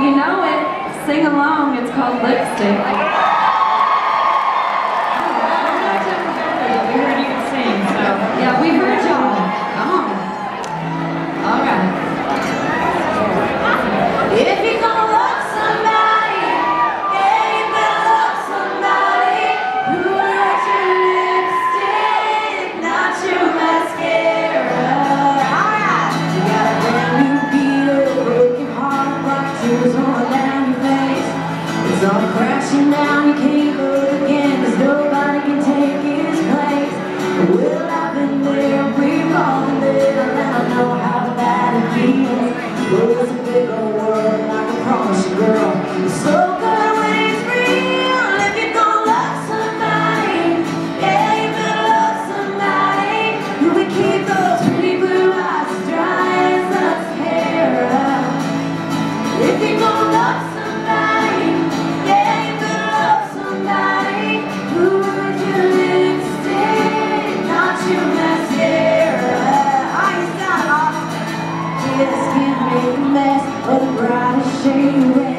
you know it, sing along. It's called Lipstick. We heard you could sing, so yeah, we heard y'all. Come on. All right. If you're gonna love somebody, yeah, you better love somebody who wears your lipstick, not your mascara. All right. You got a brand new beat up, broken heart, black tears rolling down your face. It's all crashing down, you can't look again, 'cause nobody can take his place. Well, I've been there, we've all been there, and I know how bad it feels. Well, it's a big old world, and I can promise you, girl, it's so good when it's real. If you're gonna love somebody, yeah, you better love somebody who would keep those pretty blue eyes dry as mascara. If you're gonna love somebody, yeah, you better love somebody who wears your lipstick, not your mascara. It's not awesome. Just can't make a mess of the brightest shade of red.